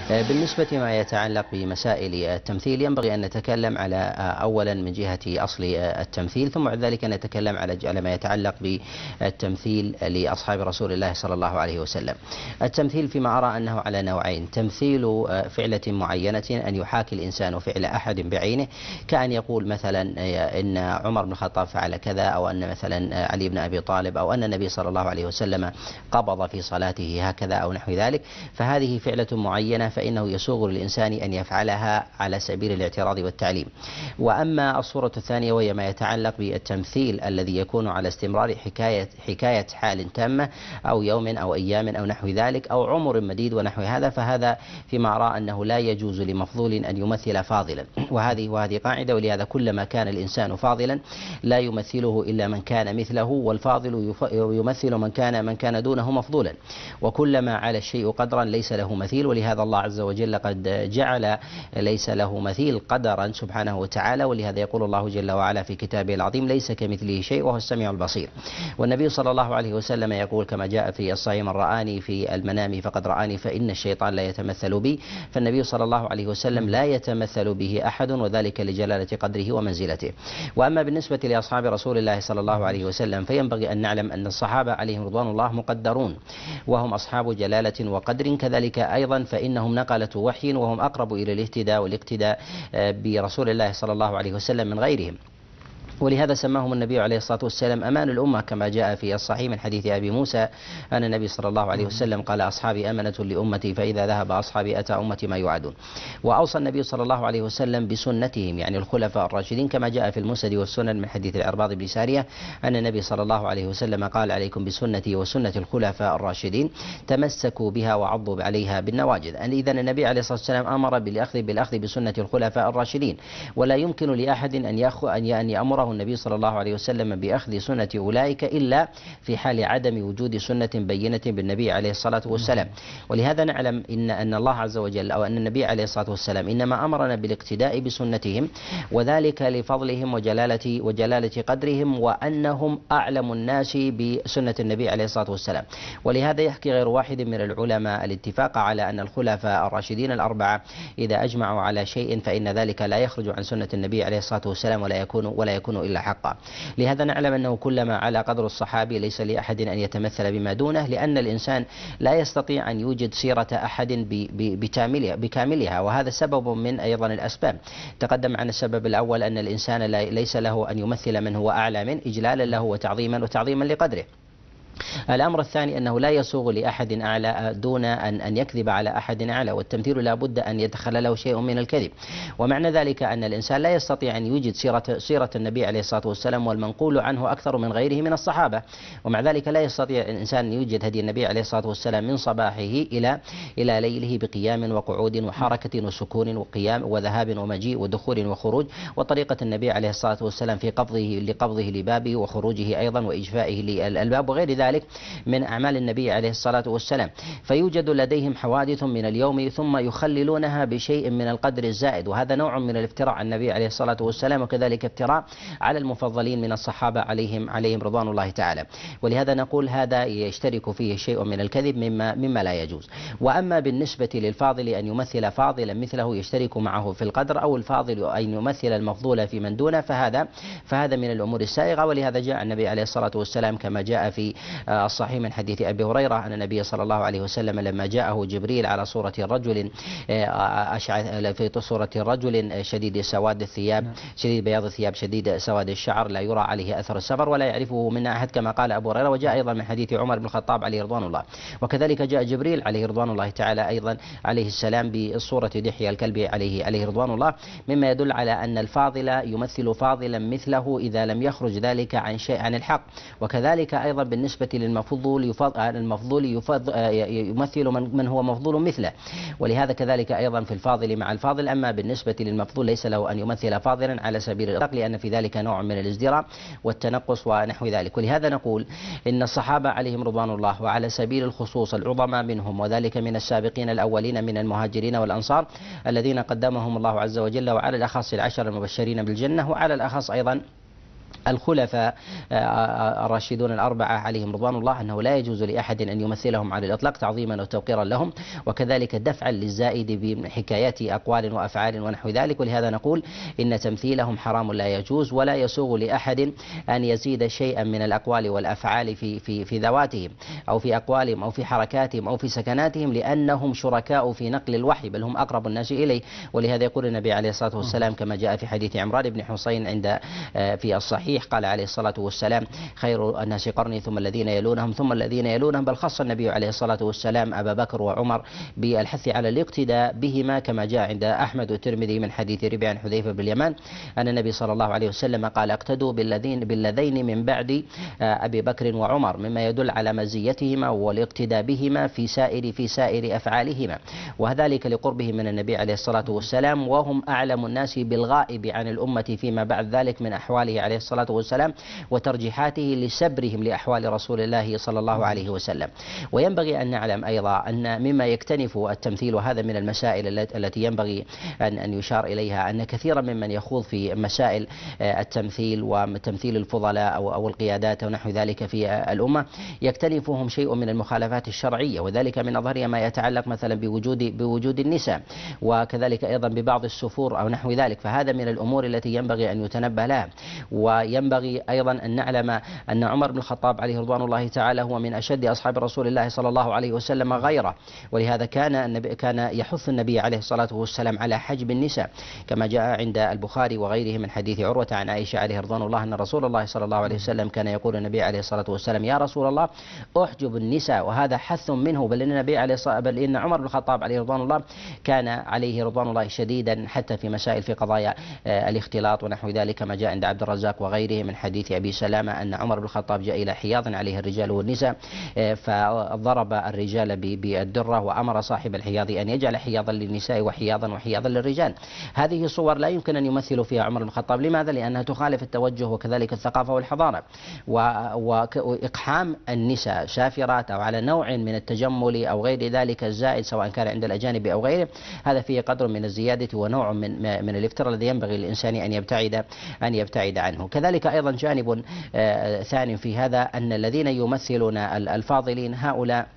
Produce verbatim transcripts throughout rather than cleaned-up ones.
بالنسبة ما يتعلق بمسائل التمثيل ينبغي أن نتكلم على أولا من جهة أصل التمثيل، ثم بعد ذلك نتكلم على على ما يتعلق بالتمثيل لأصحاب رسول الله صلى الله عليه وسلم. التمثيل فيما أرى أنه على نوعين: تمثيل فعلة معينة أن يحاكي الإنسان فعل أحد بعينه، كأن يقول مثلا إن عمر بن الخطاب فعل كذا، أو أن مثلا علي بن أبي طالب، أو أن النبي صلى الله عليه وسلم قبض في صلاته هكذا أو نحو ذلك، فهذه فعلة معينة فإنه يسوغ للإنسان أن يفعلها على سبيل الاعتراض والتعليم. وأما الصورة الثانية وهي ما يتعلق بالتمثيل الذي يكون على استمرار حكاية حكاية حال تامة أو يوم أو أيام أو نحو ذلك أو عمر مديد ونحو هذا، فهذا فيما أرى أنه لا يجوز لمفضول أن يمثل فاضلا، وهذه وهذه قاعدة، ولهذا كلما كان الإنسان فاضلا لا يمثله إلا من كان مثله، والفاضل يمثل من كان من كان دونه مفضولا، وكلما على الشيء قدرا ليس له مثيل، ولهذا الله عز وجل قد جعل ليس له مثيل قدرا سبحانه وتعالى، ولهذا يقول الله جل وعلا في كتابه العظيم: ليس كمثله شيء وهو السميع البصير. والنبي صلى الله عليه وسلم يقول كما جاء في الصحيح: من رآني في المنام فقد رآني فإن الشيطان لا يتمثل بي. فالنبي صلى الله عليه وسلم لا يتمثل به أحد، وذلك لجلالة قدره ومنزلته. وأما بالنسبة لأصحاب رسول الله صلى الله عليه وسلم فينبغي أن نعلم أن الصحابة عليهم رضوان الله مقدرون، وهم أصحاب جلالة وقدر، كذلك أيضا فإنهم نقلة وحي، وهم أقرب إلى الاهتداء والاقتداء برسول الله صلى الله عليه وسلم من غيرهم. ولهذا سماهم النبي عليه الصلاة والسلام أمان الأمة، كما جاء في الصحيح من حديث أبي موسى أن النبي صلى الله عليه وسلم قال: أصحابي أمنة لأمتي، فإذا ذهب أصحابي أتى أمتي ما يوعدون. وأوصى النبي صلى الله عليه وسلم بسنتهم، يعني الخلفاء الراشدين، كما جاء في المسند والسنن من حديث العرباض بن سارية أن النبي صلى الله عليه وسلم قال: عليكم بسنتي وسنة الخلفاء الراشدين، تمسكوا بها وعضوا عليها بالنواجذ. أن إذن النبي عليه الصلاة والسلام أمر بالأخذ بالأخذ بسنة الخلفاء الراشدين، ولا يمكن لأحد أن يأخذ أن يأمره النبي صلى الله عليه وسلم بأخذ سنة أولئك إلا في حال عدم وجود سنة بينة بالنبي عليه الصلاة والسلام. ولهذا نعلم إن أن الله عز وجل أو أن النبي عليه الصلاة والسلام إنما أمرنا بالاقتداء بسنتهم، وذلك لفضلهم وجلالة وجلالة قدرهم، وأنهم أعلم الناس بسنة النبي عليه الصلاة والسلام. ولهذا يحكي غير واحد من العلماء الاتفاق على أن الخلفاء الراشدين الأربعة إذا أجمعوا على شيء فإن ذلك لا يخرج عن سنة النبي عليه الصلاة والسلام، ولا يكون ولا يكون إلا حقا. لهذا نعلم أنه كلما على قدر الصحابي ليس لأحد أن يتمثل بما دونه، لأن الإنسان لا يستطيع أن يوجد سيرة أحد بكاملها, بكاملها وهذا سبب من أيضا الأسباب. تقدم عن السبب الأول أن الإنسان ليس له أن يمثل من هو أعلى منه إجلالا له وتعظيما وتعظيما لقدره. الأمر الثاني أنه لا يسوغ لأحد أعلى دون أن أن يكذب على أحد أعلى، والتمثيل لا بد أن يتخلله شيء من الكذب. ومعنى ذلك أن الإنسان لا يستطيع أن يوجد سيرة سيرة النبي عليه الصلاة والسلام والمنقول عنه أكثر من غيره من الصحابة، ومع ذلك لا يستطيع الإنسان أن يوجد هدي النبي عليه الصلاة والسلام من صباحه إلى إلى ليله بقيام وقعود وحركة وسكون وقيام وذهاب ومجيء ودخول وخروج، وطريقة النبي عليه الصلاة والسلام في قبضه لقبضه لبابه وخروجه أيضا وإجفائه للباب وغير ذلك من أعمال النبي عليه الصلاة والسلام. فيوجد لديهم حوادث من اليوم ثم يخللونها بشيء من القدر الزائد، وهذا نوع من الافتراء على النبي عليه الصلاة والسلام، وكذلك افتراء على المفضلين من الصحابة عليهم عليهم رضوان الله تعالى. ولهذا نقول هذا يشترك فيه شيء من الكذب مما مما لا يجوز. وأما بالنسبة للفاضل أن يمثل فاضلا مثله يشترك معه في القدر، أو الفاضل أن يمثل المفضول في من دونه، فهذا فهذا من الأمور السائغة. ولهذا جاء النبي عليه الصلاة والسلام كما جاء في الصحيح من حديث أبي هريرة أن النبي صلى الله عليه وسلم لما جاءه جبريل على صورة رجل في صورة رجل شديد سواد الثياب شديد بياض الثياب شديد سواد الشعر لا يرى عليه أثر السفر ولا يعرفه منا أحد كما قال أبو هريرة. وجاء أيضا من حديث عمر بن الخطاب عليه رضوان الله، وكذلك جاء جبريل عليه رضوان الله تعالى أيضا عليه السلام بصورة دحية الكلب عليه عليه رضوان الله، مما يدل على أن الفاضل يمثل فاضلا مثله إذا لم يخرج ذلك عن شيء عن الحق. وكذلك أيضا بالنسبة للمفضول المفضول يمثل من, من هو مفضول مثله، ولهذا كذلك أيضا في الفاضل مع الفاضل. أما بالنسبة للمفضول ليس له أن يمثل فاضلا على سبيل الإطلاق، لأن في ذلك نوع من الازدراء والتنقص ونحو ذلك. ولهذا نقول إن الصحابة عليهم رضوان الله وعلى سبيل الخصوص العظماء منهم، وذلك من السابقين الأولين من المهاجرين والأنصار الذين قدمهم الله عز وجل، وعلى الأخص العشر المبشرين بالجنة، وعلى الأخص أيضا الخلفاء الراشدون الأربعة عليهم رضوان الله أنه لا يجوز لأحد أن يمثلهم على الإطلاق تعظيما وتوقيرا لهم، وكذلك دفعا للزائد بحكايات أقوال وأفعال ونحو ذلك. ولهذا نقول إن تمثيلهم حرام لا يجوز، ولا يسوغ لأحد أن يزيد شيئا من الأقوال والأفعال في في في ذواتهم أو في أقوالهم أو في حركاتهم أو في سكناتهم، لأنهم شركاء في نقل الوحي، بل هم أقرب الناس إليه. ولهذا يقول النبي عليه الصلاة والسلام كما جاء في حديث عمران بن حصين عند في الصحيح، قال عليه الصلاة والسلام: خير الناس قرني ثم الذين يلونهم ثم الذين يلونهم. بل خص النبي عليه الصلاة والسلام أبا بكر وعمر بالحث على الاقتداء بهما، كما جاء عند أحمد والترمذي من حديث ربيع عن حذيفة بن اليمان أن النبي صلى الله عليه وسلم قال: اقتدوا بالذين بالذين من بعد أبي بكر وعمر، مما يدل على مزيتهما والاقتداء بهما في سائر في سائر أفعالهما، وذلك لقربه من النبي عليه الصلاة والسلام، وهم أعلم الناس بالغائب عن الأمة فيما بعد ذلك من أحواله عليه الصلاة والسلام وترجيحاته لسبرهم لأحوال رسول الله صلى الله عليه وسلم. وينبغي أن نعلم أيضا أن مما يكتنف التمثيل، وهذا من المسائل التي ينبغي أن أن يشار إليها، أن كثيرا ممن يخوض في مسائل التمثيل وتمثيل الفضلاء أو أو القيادات ونحو ذلك في الأمة يكتنفهم شيء من المخالفات الشرعية، وذلك من أظهرها ما يتعلق مثلا بوجود بوجود النساء، وكذلك أيضا ببعض السفور أو نحو ذلك. فهذا من الأمور التي ينبغي أن يتنبه لها. وينبغي أيضا أن نعلم أن عمر بن الخطاب عليه رضوان الله تعالى هو من أشد أصحاب رسول الله صلى الله عليه وسلم غيره، ولهذا كان النبي كان يحث النبي عليه الصلاة والسلام على حجب النساء، كما جاء عند البخاري وغيره من حديث عروة عن عائشة عليه رضوان الله أن رسول الله صلى الله عليه وسلم كان يقول النبي عليه الصلاة والسلام: يا رسول الله أحجب النساء، وهذا حث منه، بل إن النبي عليه الصلاة بل إن عمر بن الخطاب عليه رضوان الله كان عليه رضوان الله شديدا حتى في مسائل في قضايا الاختلاط ونحو ذلك، كما جاء عند عبد الرزاق وغيره من حديث أبي سلامة أن عمر بن الخطاب جاء إلى حياض عليه الرجال والنساء فضرب الرجال بالدرة وأمر صاحب الحياض أن يجعل حياضا للنساء وحياضا وحياضا للرجال. هذه صور لا يمكن أن يمثل فيها عمر بن الخطاب. لماذا؟ لأنها تخالف التوجه وكذلك الثقافة والحضارة، وإقحام النساء سافرات أو على نوع من التجمل أو غير ذلك الزائد سواء كان عند الأجانب أو غيره، هذا فيه قدر من الزيادة ونوع من من الافتراء الذي ينبغي للإنسان أن يبتعد أن يبتعد عنه. كذلك أيضا جانب ثاني في هذا أن الذين يمثلون الفاضلين هؤلاء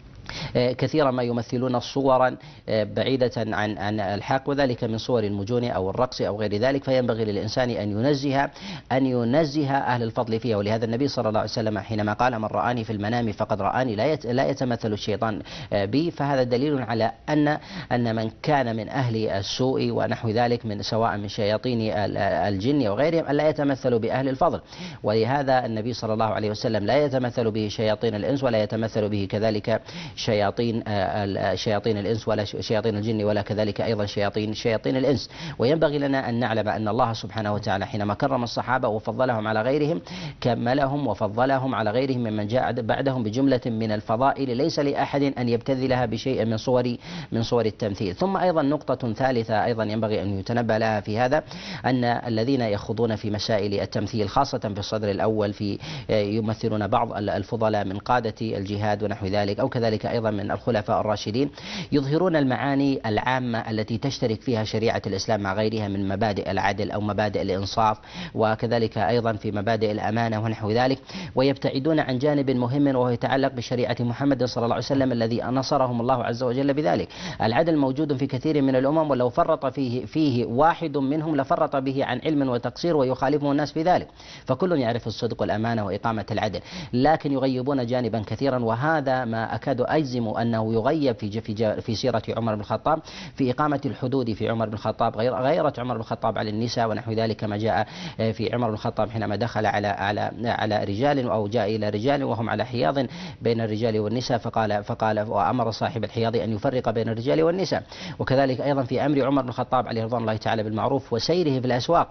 كثيرا ما يمثلون صورا بعيدة عن عن الحق، وذلك من صور المجون أو الرقص أو غير ذلك، فينبغي للإنسان أن ينزه أن ينزه أهل الفضل فيها. ولهذا النبي صلى الله عليه وسلم حينما قال: من رآني في المنام فقد رآني لا يتمثل الشيطان بي، فهذا دليل على أن أن من كان من أهل السوء ونحو ذلك من سواء من شياطين الجن وغيرهم ألا يتمثلوا بأهل الفضل. ولهذا النبي صلى الله عليه وسلم لا يتمثل به شياطين الإنس ولا يتمثل به كذلك شياطين شياطين الإنس ولا شياطين الجن ولا كذلك أيضا شياطين شياطين الإنس. وينبغي لنا أن نعلم أن الله سبحانه وتعالى حينما كرم الصحابة وفضلهم على غيرهم كملهم وفضلهم على غيرهم ممن جاء بعدهم بجملة من الفضائل ليس لأحد أن يبتذلها بشيء من صور من صور التمثيل. ثم أيضا نقطة ثالثة أيضا ينبغي أن يتنبه لها في هذا، أن الذين يخوضون في مسائل التمثيل خاصة في الصدر الأول في يمثلون بعض الفضلاء من قادة الجهاد ونحو ذلك أو كذلك أيضا من الخلفاء الراشدين، يظهرون المعاني العامة التي تشترك فيها شريعة الإسلام مع غيرها من مبادئ العدل أو مبادئ الإنصاف وكذلك أيضا في مبادئ الأمانة ونحو ذلك، ويبتعدون عن جانب مهم وهو يتعلق بشريعة محمد صلى الله عليه وسلم الذي نصرهم الله عز وجل بذلك. العدل موجود في كثير من الأمم، ولو فرط فيه فيه واحد منهم لفرط به عن علم وتقصير ويخالفه الناس في ذلك، فكل يعرف الصدق والأمانة وإقامة العدل، لكن يغيبون جانبا كثيرا، وهذا ما أكاد أجزم أنه يغيب في في في سيرة عمر بن الخطاب في إقامة الحدود في عمر بن الخطاب، غير غيرة عمر بن الخطاب على النساء ونحو ذلك، كما جاء في عمر بن الخطاب حينما دخل على على على رجال أو جاء إلى رجال وهم على حياض بين الرجال والنساء، فقال فقال وأمر صاحب الحياض أن يفرق بين الرجال والنساء. وكذلك أيضا في أمر عمر بن الخطاب عليه رضوان الله تعالى بالمعروف وسيره في الأسواق،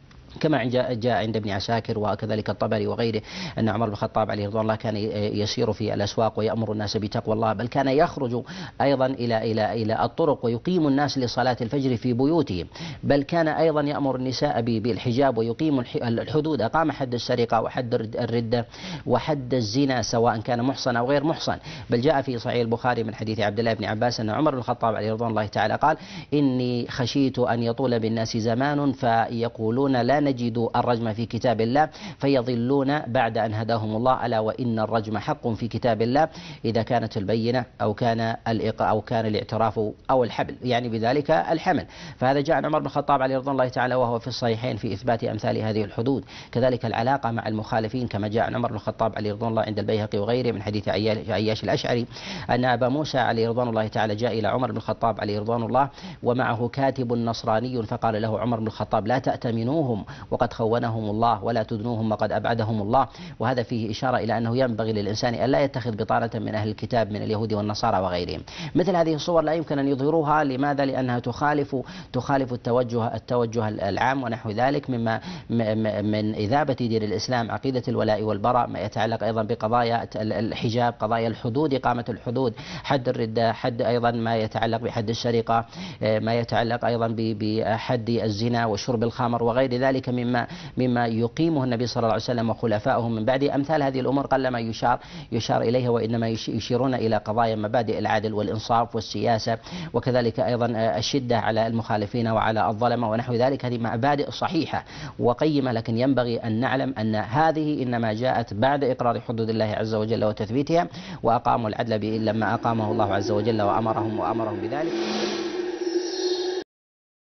كما جاء عند ابن عساكر وكذلك الطبري وغيره أن عمر بن الخطاب عليه رضوان الله كان يسير في الأسواق ويأمر الناس بتقوى الله، بل كان يخرج أيضا إلى إلى إلى الطرق ويقيم الناس لصلاة الفجر في بيوتهم، بل كان أيضا يأمر النساء بالحجاب ويقيم الحدود، أقام حد السرقة وحد الردة وحد الزنا سواء كان محصن أو غير محصن. بل جاء في صحيح البخاري من حديث عبد الله بن عباس أن عمر بن الخطاب عليه رضوان الله تعالى قال: إني خشيت أن يطول بالناس زمان فيقولون لا نجد الرجم في كتاب الله فيضلون بعد أن هداهم الله. ألا وإن الرجم حق في كتاب الله إذا كانت البينة أو كان أو كان الاعتراف أو الحبل، يعني بذلك الحمل. فهذا جاء عن عمر بن الخطاب عليه رضوان الله تعالى وهو في الصحيحين في إثبات أمثال هذه الحدود. كذلك العلاقة مع المخالفين كما جاء عن عمر بن الخطاب عليه رضوان الله عند البيهقي وغيره من حديث عياش الأشعري أن أبا موسى عليه رضوان الله تعالى جاء إلى عمر بن الخطاب عليه رضوان الله ومعه كاتب نصراني، فقال له عمر بن الخطاب: لا تأتمنوهم وقد خونهم الله، ولا تدنوهم وقد أبعدهم الله. وهذا فيه إشارة إلى أنه ينبغي للإنسان أن لا يتخذ بطانة من أهل الكتاب من اليهود والنصارى وغيرهم. مثل هذه الصور لا يمكن أن يظهروها. لماذا؟ لأنها تخالف تخالف التوجه التوجه العام ونحو ذلك مما من إذابة دين الإسلام، عقيدة الولاء والبراء، ما يتعلق أيضا بقضايا الحجاب، قضايا الحدود، إقامة الحدود، حد الردة، حد أيضا ما يتعلق بحد السرقة، ما يتعلق أيضا بحد الزنا وشرب الخمر وغير ذلك مما مما يقيمه النبي صلى الله عليه وسلم وخلفائه من بعد. أمثال هذه الأمور قلما يشار يشار إليها، وإنما يشيرون إلى قضايا مبادئ العدل والإنصاف والسياسة، وكذلك أيضا الشدة على المخالفين وعلى الظلمة ونحو ذلك. هذه مبادئ صحيحة وقيمة، لكن ينبغي أن نعلم أن هذه إنما جاءت بعد إقرار حدود الله عز وجل وتثبيتها، وأقاموا العدل لما أقامه الله عز وجل وأمرهم وأمرهم بذلك.